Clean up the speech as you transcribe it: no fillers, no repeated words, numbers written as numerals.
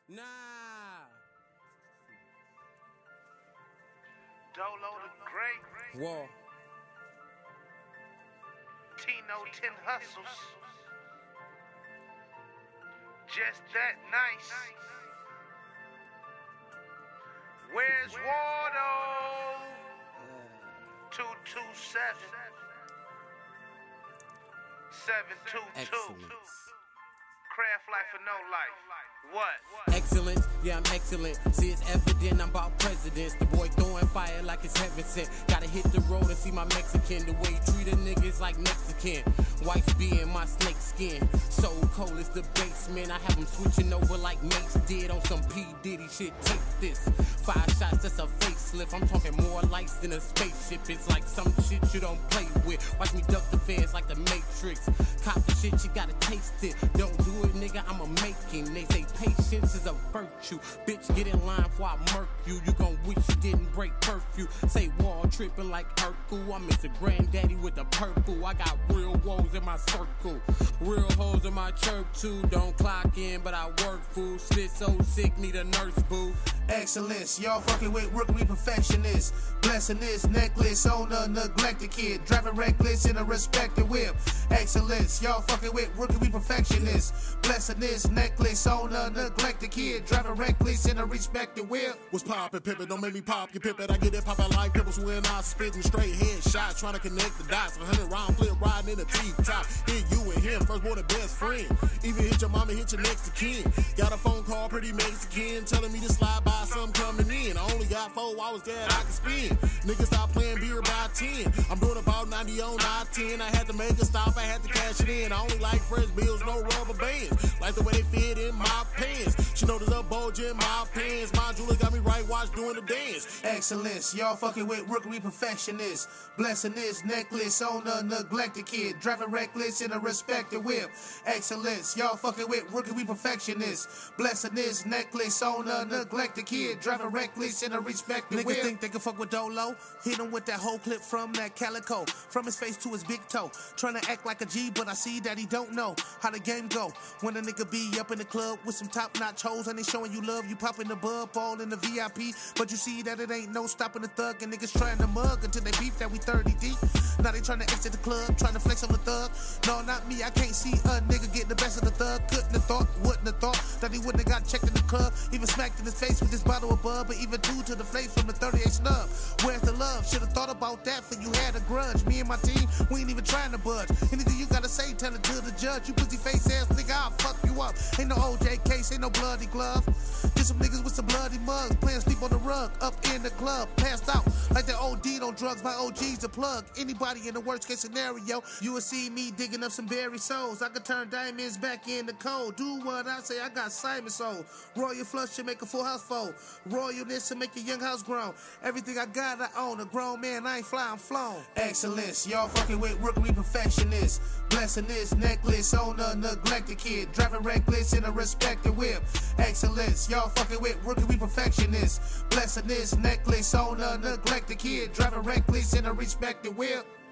Nah. Dolo the Great. Whoa. Tino 10 Hustles. Just that nice. Where's Waldo? 227 722. Excellence. Craft life or no life. What? Excellence, yeah, I'm excellent. See, it's evident I'm about presidents. The boy throwing fire like it's heaven sent. Gotta hit the road and see my Mexican. The way he treat a nigga is like Mexican. Whites be in my snake skin. So cold as the basement. I have them switching over like Mace did on some P. Diddy shit. Take this. 5 shots, that's a facelift. I'm talking more lights than a spaceship. It's like some shit you don't play with. Watch me duck the fans like the Matrix. Cop the shit, you gotta taste it. Don't do it, nigga, I'm a making. They say patience is a virtue. Bitch, get in line before I murk you. You gon' wish you didn't break curfew. Say wall tripping like Urkel. I'm Mr. Granddaddy with the purple. I got real woes in my circle. Real hoes in my chirp too. Don't clock in, but I work, fool. Spit so sick, need a nurse, boo. Excellence, y'all fucking with rookery perfectionists. Blessing this necklace on a neglected kid. Driving reckless in a respected whip. Excellence, y'all fucking with rookery perfectionists. Blessing this necklace on a neglected kid. Driving reckless in a respected whip. What's poppin', Pippin? Don't make me pop your Pippin. I get it poppin' like pimples when I spittin' straight head shots. Trying to connect the dots. 100 round clip riding in the T-top. Hit you and him, first born and best friend. Even hit your mama, hit your next of kin. Got a phone call, pretty Mexican, telling me to slide by. Some coming in. I only got 4 hours that I can spend. Niggas stop playing beer by 10. I'm doing about 90 on I-10. I had to make a stop, I had to cash it in. I only like fresh bills, no rubber bands. Like the way they fit in my pants. She know there's a bulge in my pants. My jeweler got me right watch doing the dance. Excellence, y'all fucking with rookery perfectionists. Blessing this necklace on a neglected kid. Driving reckless in a respected whip. Excellence, y'all fucking with rookery perfectionists. Blessing this necklace on a neglected kid. Driving reckless in a respected Niggas whip. think they can fuck with Dolo. Hit him with that whole clip from that calico. From his face to his big toe. Trying to act like a G, but I see that he don't know how the game go. When a nigga be up in the club with some top-notch hoes and they showing you love, you popping the bub, all in the VIP. But you see that it ain't no stopping the thug, and niggas trying to mug until they beef that we 30 deep. Now they trying to exit the club, trying to flex on the thug. No, not me, I can't see a nigga getting the best of the thug. Couldn't have thought, wouldn't have thought that he wouldn't have got checked in the club. Even smacked in his face with this bottle of bub, but even 2 to the face from the 38 snub. Where's the love? Should've thought about that for you had a grudge. Me and my team, we ain't even trying to budge. Anything you gotta say, tell it to the judge. You pussy face ass nigga, I'll fuck you up. Ain't no OJ case, ain't no bloody glove. Just some niggas with some bloody mugs, playing sleep on the rug, up in the club, passed out like they OD'd on drugs. My OG's a plug. Anybody in the worst case scenario, you will see me digging up some buried souls. I could turn diamonds back in the cold. Do what I say, I got Simon soul. Royal flush should make a full house fold. Royalness to make a young house grown. Everything I got, I own. A grown man, I ain't fly, I'm flown. Excellence, y'all fucking with rookery perfectionists. Blessing this necklace on a neglected kid. Driving reckless in a respected whip. Excellence, y'all fucking with rookery perfectionists. Blessing this necklace on a neglected kid. Driving reckless in a respected whip.